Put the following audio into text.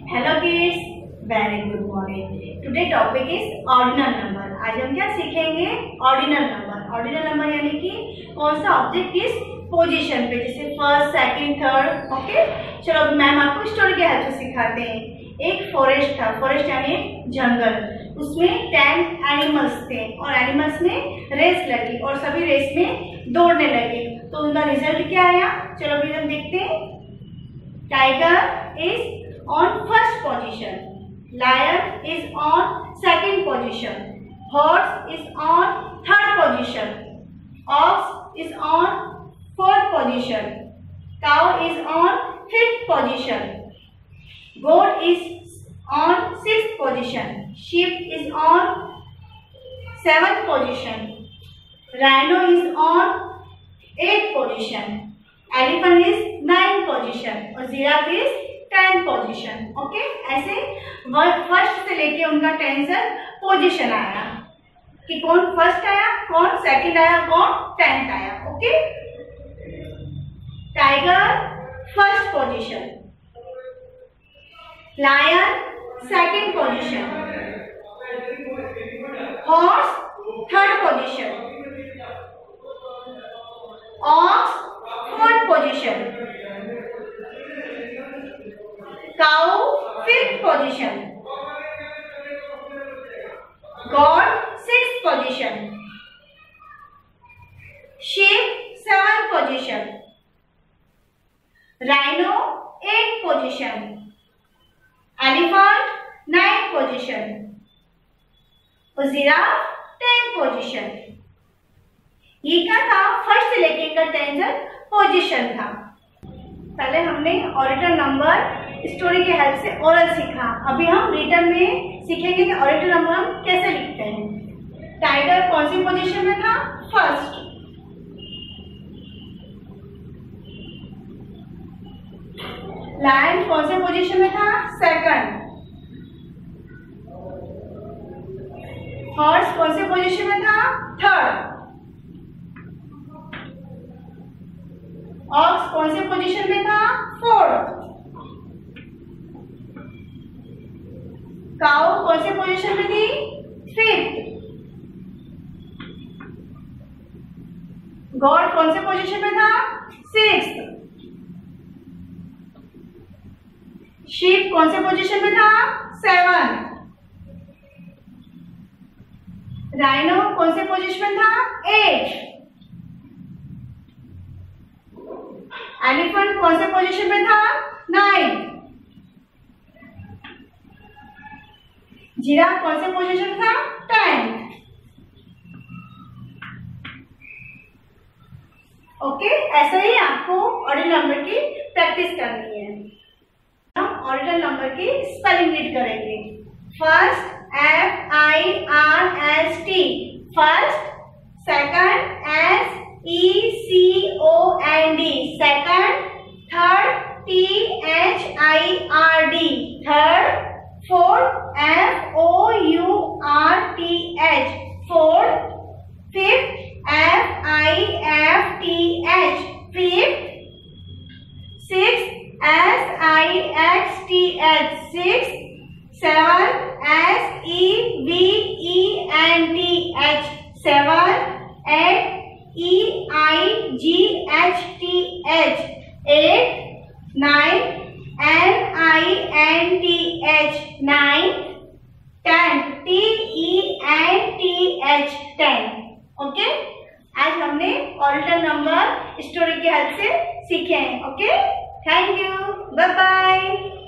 Hello kids, very good morning. Today topic is ordinal number. आज हम क्या सीखेंगे? Ordinal number. ऑर्डिनल नंबर यानी कि कौन सा ऑब्जेक्ट किस पोजीशन पे, जैसे फर्स्ट, सेकंड, थर्ड। ओके, चलो मैम आपको स्टोरी के हेल्प से सिखाते हैं। एक फॉरेस्ट था, फॉरेस्ट यानी जंगल, उसमें 10 एनिमल्स थे और एनिमल्स में रेस लगी और सभी रेस में दौड़ने लगे। तो उनका रिजल्ट क्या आया? चलो अभी हम देखते हैं। Tiger is on first position, lion is on second position, horse is on third position, ox is on fourth position, cow is on fifth position, goat is on sixth position, sheep is on seventh position, rhino is on eighth position, elephant is ninth position और giraffe is 10 position. Okay, ऐसे first से लेके उनका 10 position आया कि कौन first आया, कौन सेकंड आया, कौन 10th आया। Okay, tiger first position, lion second position, horse third position, ox fourth position, cow fifth position, goat sixth position, sheep seventh position, rhino eighth position, elephant ninth position और giraffe 10th position। ये क्या था? First से लेके का 10th position था। पहले हमने ऑर्डिनल नंबर स्टोरी के हेल्प से ओरल सीखा। अभी हम रिटन में सीखेंगे कि ऑर्डिनल नंबर हम कैसे लिखते हैं। टाइगर कौन सी पोजीशन में था? फर्स्ट। लायन कौन से पोजीशन में था? सेकंड। हॉर्स कौन से पोजीशन में था? थर्ड। ऑक्स कौन से पोजीशन में था? फोर्थ। काऊ कौन से पोजीशन में थी? फिफ्थ। गॉड कौन से पोजीशन में था? सिक्स्थ। शीप कौन से पोजीशन में था? सेवंथ। राइनो कौन से पोजीशन में था? एट्थ। एलिफेंट कौन से पोजीशन में था? 9। जिराफ कौन से पोजीशन था? 10। ओके, ऐसा ही आपको ऑर्डिनल नंबर की प्रैक्टिस करनी है। हम ऑर्डिनल नंबर की स्पेलिंग रीड करेंगे। First FIRST, first. Second SECOND, second. Third THIRD, third. Fourth FOURTH, fourth. Fifth FIFTH, fifth. Sixth SIXTH, sixth. Seventh SEVENTH, seventh. Eight EIGHTH, eight. Nine NINTH, nine. 10 TENTH, 10। Okay, आज हमने ordinal number story के help से सीखे हैं। Okay, thank you, bye bye.